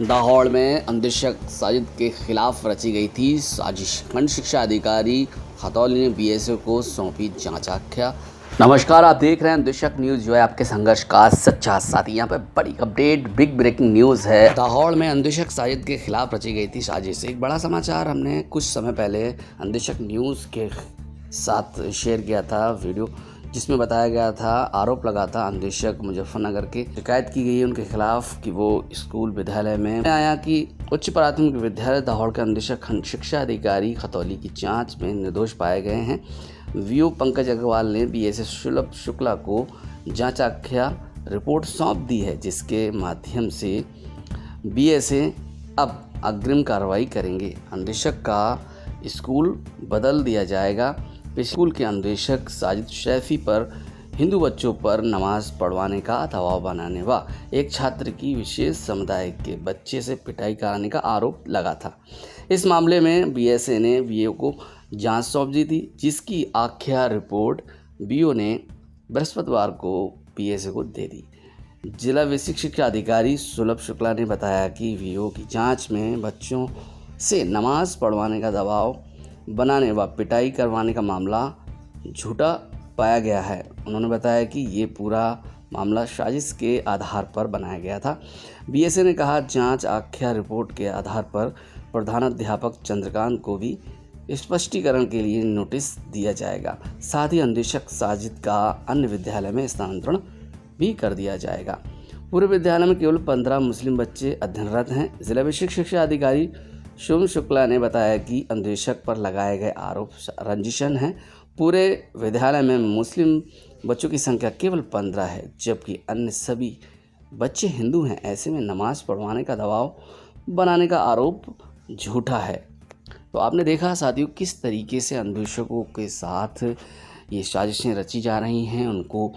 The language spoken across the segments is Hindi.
दाहौड़ में अंधेशक साजिद के खिलाफ रची गई थी साजिश। खंड शिक्षा अधिकारी खतौली ने बीएसए को सौंपी जांच आख्या। नमस्कार, आप देख रहे हैं अंधेशक न्यूज़, जो है आपके संघर्ष का सच्चा साथी। यहाँ पे बड़ी अपडेट, बिग ब्रेकिंग न्यूज़ है। दाहौड़ में अंधेशक साजिद के खिलाफ रची गई थी साजिश। एक बड़ा समाचार हमने कुछ समय पहले अंधेशक न्यूज़ के साथ शेयर किया था वीडियो, जिसमें बताया गया था, आरोप लगा था अंधेशक मुजफ्फरनगर की शिकायत की गई उनके खिलाफ कि वो स्कूल विद्यालय में आया कि उच्च प्राथमिक विद्यालय दाहौड़ के अंधेशक खंड शिक्षा अधिकारी खतौली की जांच में निर्दोष पाए गए हैं। वीओ पंकज अग्रवाल ने बीएसए सुलभ शुक्ला को जांच आख्या रिपोर्ट सौंप दी है, जिसके माध्यम से बीएसए अब अग्रिम कार्रवाई करेंगे। अंधेशक का स्कूल बदल दिया जाएगा। स्कूल के अंधेशक साजिद शैफी पर हिंदू बच्चों पर नमाज पढ़वाने का दबाव बनाने व एक छात्र की विशेष समुदाय के बच्चे से पिटाई कराने का आरोप लगा था। इस मामले में बीएसए ने वीओ को जांच सौंप दी थी, जिसकी आख्या रिपोर्ट वीओ ने बृहस्पतिवार को बीएसए को दे दी। जिला विशिक शिक्षा अधिकारी सुलभ शुक्ला ने बताया कि वीओ की जांच में बच्चों से नमाज पढ़वाने का दबाव बनाने व पिटाई करवाने का मामला झूठा पाया गया है। उन्होंने बताया कि ये पूरा मामला साजिश के आधार पर बनाया गया था। बीएसए ने कहा, जांच आख्या रिपोर्ट के आधार पर प्रधानाध्यापक चंद्रकांत को भी स्पष्टीकरण के लिए नोटिस दिया जाएगा। साथ ही अंधेशक साजिद का अन्य विद्यालय में स्थानांतरण भी कर दिया जाएगा। पूरे विद्यालय में केवल 15 मुस्लिम बच्चे अध्ययनरत हैं। जिला विशिक शिक्षा अधिकारी शुभ शुक्ला ने बताया कि अंधेशक पर लगाए गए आरोप रंजिशन हैं। पूरे विद्यालय में मुस्लिम बच्चों की संख्या केवल 15 है, जबकि अन्य सभी बच्चे हिंदू हैं। ऐसे में नमाज पढ़वाने का दबाव बनाने का आरोप झूठा है। तो आपने देखा साथियों, किस तरीके से अंधेशकों के साथ ये साजिशें रची जा रही हैं। उनको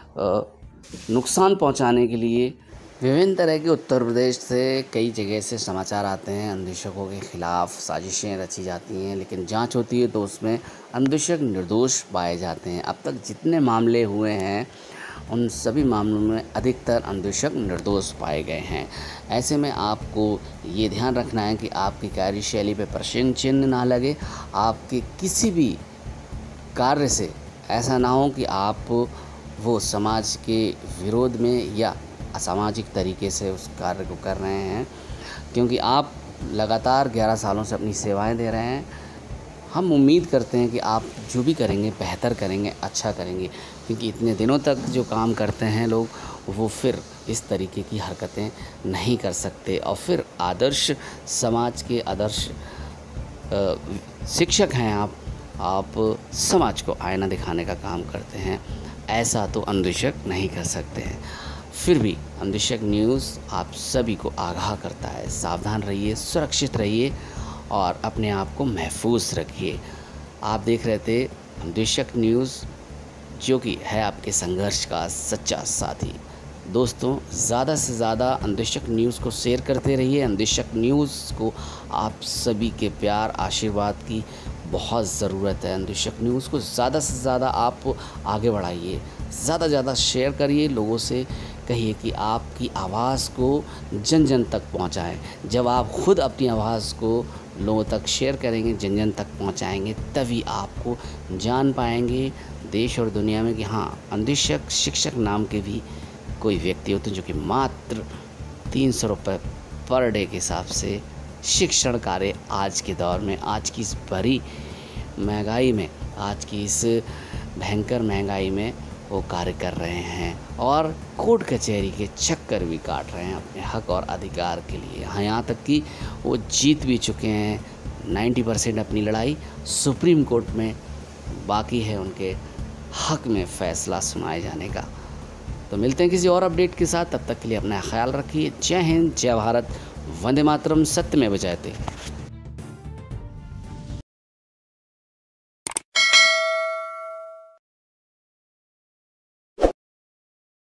नुकसान पहुंचाने के लिए विभिन्न तरह के उत्तर प्रदेश से कई जगह से समाचार आते हैं। अंधेशकों के खिलाफ साजिशें रची जाती हैं, लेकिन जांच होती है तो उसमें अंधेशक निर्दोष पाए जाते हैं। अब तक जितने मामले हुए हैं उन सभी मामलों में अधिकतर अंधेशक निर्दोष पाए गए हैं। ऐसे में आपको ये ध्यान रखना है कि आपकी कार्यशैली पे प्रश्न चिन्ह ना लगे। आपके किसी भी कार्य से ऐसा ना हो कि आप वो समाज के विरोध में या असामाजिक तरीके से उस कार्य को कर रहे हैं, क्योंकि आप लगातार 11 सालों से अपनी सेवाएं दे रहे हैं। हम उम्मीद करते हैं कि आप जो भी करेंगे बेहतर करेंगे, अच्छा करेंगे, क्योंकि इतने दिनों तक जो काम करते हैं लोग, वो फिर इस तरीके की हरकतें नहीं कर सकते। और फिर आदर्श समाज के आदर्श शिक्षक हैं आप समाज को आईना दिखाने का काम करते हैं। ऐसा तो अंधेशक नहीं कर सकते हैं। फिर भी अंधेशक न्यूज़ आप सभी को आगाह करता है। सावधान रहिए, सुरक्षित रहिए और अपने आप को महफूज रखिए। आप देख रहे थे अंधेशक न्यूज़, जो कि है आपके संघर्ष का सच्चा साथी। दोस्तों, ज़्यादा से ज़्यादा अंधेशक न्यूज़ को शेयर करते रहिए। अंधेशक न्यूज़ को आप सभी के प्यार आशीर्वाद की बहुत ज़रूरत है। अंधेशक न्यूज़ को ज़्यादा से ज़्यादा आप आगे बढ़ाइए, ज़्यादा शेयर करिए, लोगों से कहिए कि आपकी आवाज़ को जन जन तक पहुंचाएं। जब आप खुद अपनी आवाज़ को लोगों तक शेयर करेंगे, जन जन तक पहुंचाएंगे, तभी आपको जान पाएंगे देश और दुनिया में कि हाँ, अंधेशक शिक्षक नाम के भी कोई व्यक्ति होते हैं, जो कि मात्र 300 रुपये पर डे के हिसाब से शिक्षण कार्य आज के दौर में, आज की इस भरी महंगाई में, आज की इस भयंकर महंगाई में वो कार्य कर रहे हैं और कोर्ट कचहरी के चक्कर भी काट रहे हैं अपने हक और अधिकार के लिए। यहाँ तक कि वो जीत भी चुके हैं 90% अपनी लड़ाई सुप्रीम कोर्ट में। बाकी है उनके हक में फैसला सुनाए जाने का। तो मिलते हैं किसी और अपडेट के साथ, तब तक के लिए अपना ख्याल रखिए। जय हिंद, जय भारत, वंदे मातरम, सत्यमेव जयते।